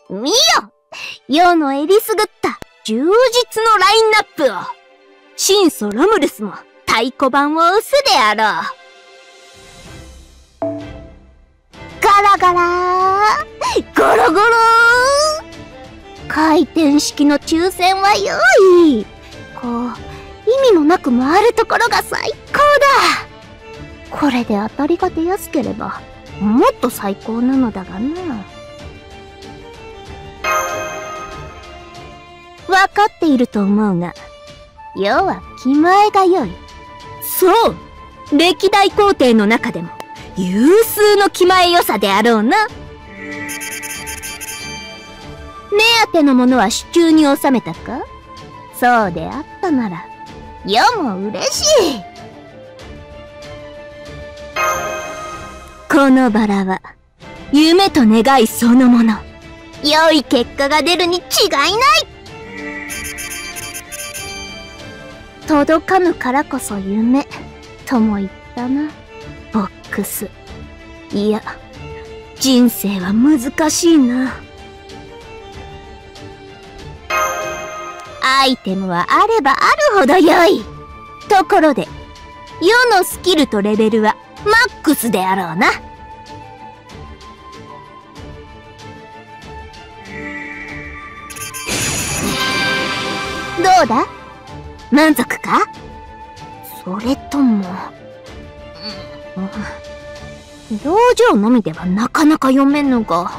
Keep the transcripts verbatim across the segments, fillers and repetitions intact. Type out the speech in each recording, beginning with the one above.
見よ、世のえりすぐった充実のラインナップを。神祖ロムルスも太鼓判を押すであろう。ガラガラー、ゴロゴロー。回転式の抽選は良い。こう、意味もなく回るところが最高だ。これで当たりが出やすければ、もっと最高なのだがな。わかっていると思うが、要は気前が良い。そう、歴代皇帝の中でも有数の気前良さであろうな。目当てのものは手中に収めたか？そうであったなら、世も嬉しい。このバラは、夢と願いそのもの。良い結果が出るに違いない。届かぬからこそ夢、とも言ったな、ボックス。いや、人生は難しいな。アイテムはあればあるほど良い。ところで、世のスキルとレベルはマックスであろうな。どうだ？満足か？それとも、うん、表情のみではなかなか読めんのか。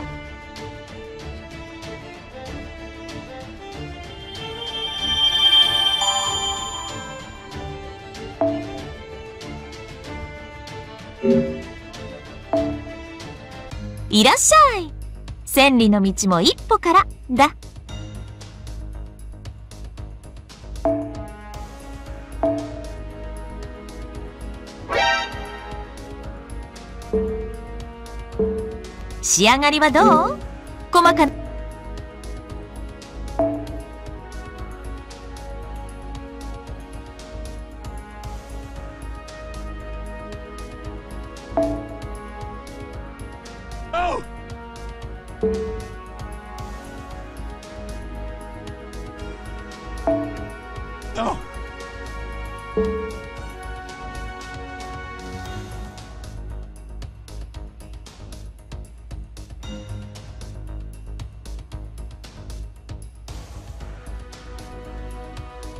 いらっしゃい。千里の道も一歩からだ。仕上がりはどう？細かな。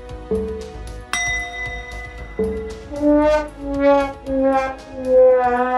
Yeah.